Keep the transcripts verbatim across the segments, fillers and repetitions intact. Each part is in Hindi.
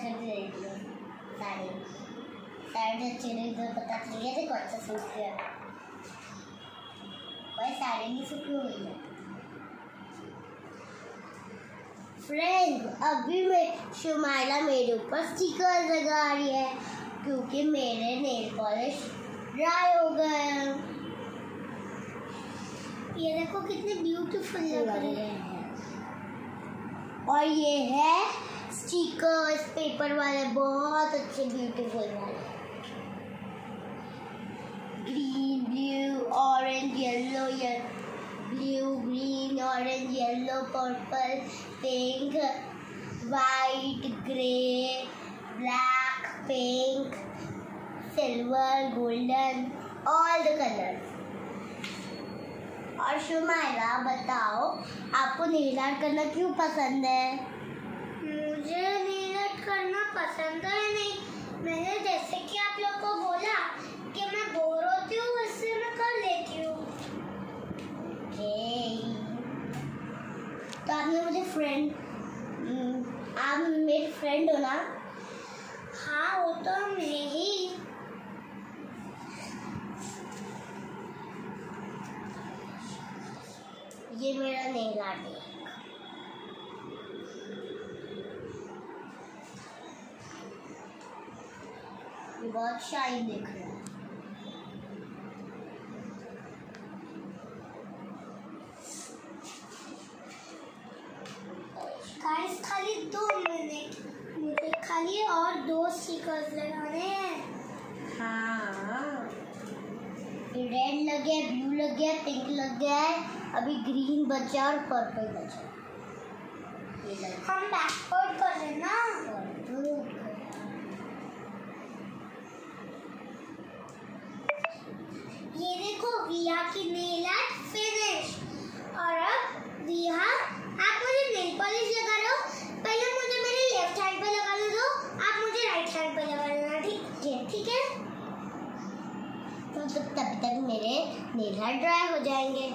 करके देख लो साड़ी साड़ी अच्छी नहीं तो पता चल गया था कौन सा सूट किया भाई साड़ी नहीं सूखी हुई है। फ्रेंड्स अभी मैं शुमाइला मेरे ऊपर स्टिकर लगा रही है क्योंकि मेरे नेल पॉलिश ड्राई हो गए। ये देखो कितने ब्यूटीफुल लग रहे हैं। और ये है स्टिकर्स पेपर वाले बहुत अच्छे ब्यूटीफुल वाले green blue orange yellow blue green orange yellow purple pink white grey black pink silver golden all the colours. और शुमाइला बताओ आपको नेल आर्ट करना क्यों पसंद है? मुझे नेल आर्ट करना पसंद है नहीं, मैंने जैसे कि आप लोग को बोला कि मैं बोर होती हूँ इससे मैं कर लेती हूँ। okay. तो आपने मुझे फ्रेंड आप मेरी फ्रेंड हो ना? हाँ वो तो मैं ही। ये मेरा नेल आर्ट है। ये बहुत शाइन दिख रहा है। गाइस खाली दो मिनट मुझे खाली और दो स्टिकर्स लगाने हैं। हाँ रेड लग गया ब्लू लग गया पिंक लग गया है अभी ग्रीन बचा और पर्पल बचा। हम बैकवर्ड कर रहे ना। ये देखो रिया की नेल आर्ट फिनिश। और अब रिया आप मुझे नेल पॉलिश लगा लो, पहले मुझे मेरे लेफ्ट हैंड पे लगा दो, आप मुझे राइट हैंड पे लगा लेना। ठीक है ठीक है। तो तब तक मेरे नेल आर्ट ड्राई हो जाएंगे।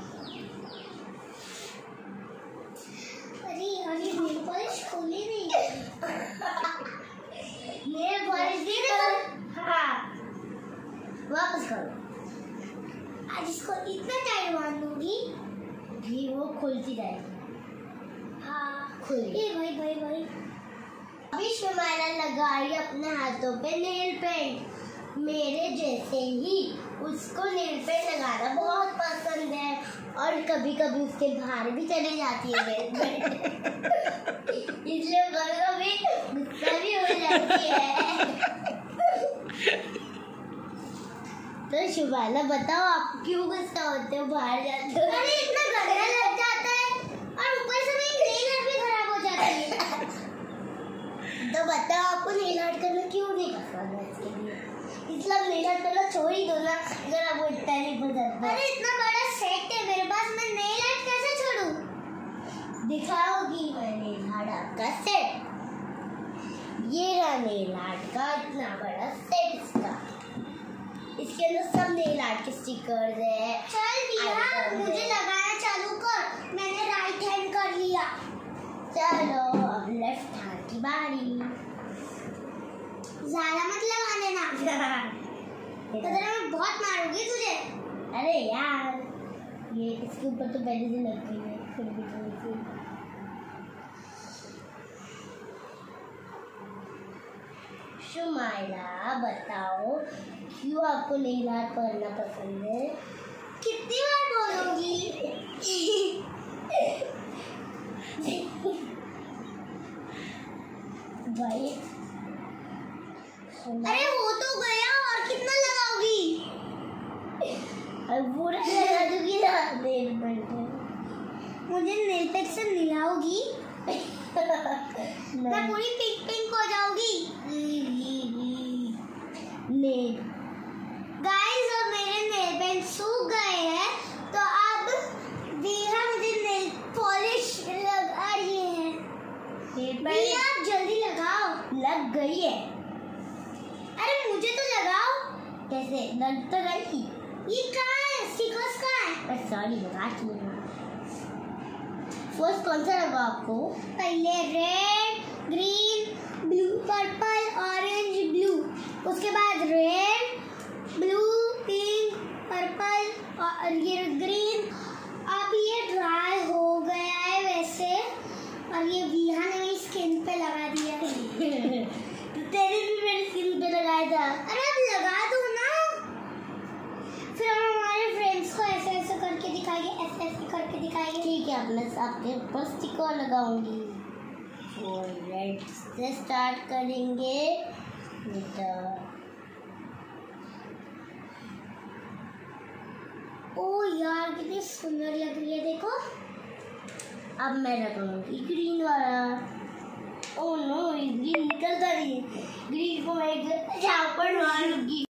अरे अरे नेल पॉलिश खोली नहीं। नेल पॉलिश दे दो। हाँ वापस करो। आज इसको इतना टाइट बांध दूंगी कि वो खुलती रहेगी। हाँ खुल ये भाई भाई भाई। अभी शुमाइला लगा रही अपने हाथों पे नेल पेंट। मेरे जैसे ही उसको नेल पेंट लगाना बहुत पसंद है और कभी कभी उसके बाहर भी चले जाती है नेल पेंट। इसलिए कभी कभी गुस्सा भी हो जाती है। तो शुमाइला बताओ आप क्यों गुस्सा होते हो बाहर जाते हो? अरे इतना गंदा लग जाता है और ऊपर से मेरी नेल आर्ट भी खराब हो जाती है। तो बताओ आपको नेल आर्ट करना क्यों नहीं पसंद है? इसके लिए इसलिए नेल आर्ट करना छोड़ ही दो ना अगर आपको इतना नहीं पसंद। अरे इतना बड़ा सेट है मेरे पास, मैं नेल आर्ट कैसे छोड़ूं? दिखाओगी मैं नेल आर्ट आपका सेट। ये रहा नेल आर्ट का इतना बड़ा सेट इसका। इसके अंदर सब नेल आर्ट के स्टिकर्स है। चल रिया मुझे लगाना चालू कर, मैंने राइट हैंड कर लिया। चलो अब लेफ्ट हैंड की बारी। ज्यादा मत लगा लेना तो मैं बहुत मारूंगी तुझे। अरे यार ये इसके ऊपर तो पहले से लग गई है फिर भी थोड़ी सी। शुमाइला बताओ क्यों आपको नेल आर्ट करना पसंद है? कितनी बार बोलूंगी? भाई अरे वो तो गया और कितना लगाओगी? अब पूरा लगा दूंगी ना नेल पेंट। मुझे नेल पेंट से मिलाओगी? मैं पूरी पिंक पिंक हो जाऊंगी। नेल गाइस अब मेरे नेल पेंट सूख गए हैं तो अब दिया मुझे नेल पॉलिश लगा रही है। दिया आप जल्दी लगाओ। लग गई है। अरे मुझे तो लगाओ। कैसे लग तो गई? ये कहाँ है? स्टिकर्स कहाँ है? सॉरी लगा फर्स्ट कौन सा लगा आपको? पहले रेड ग्रीन ब्लू अरे अब लगा दो ना, फिर हम हमारे फ्रेंड्स को ऐसे ऐसे करके दिखाएंगे, ऐसे ऐसे करके दिखाएंगे। ठीक है, अब मैं आपके ऊपर स्टिकर लगाऊंगी और रेड से स्टार्ट करेंगे। ओ यार कितनी सुंदर लग रही है, देखो। अब मैं लगाऊंगी ग्रीन वाला। ओह नो, ग्रीन निकलता नहीं है। ग्रीन को मैं झापड़ मारूंगी।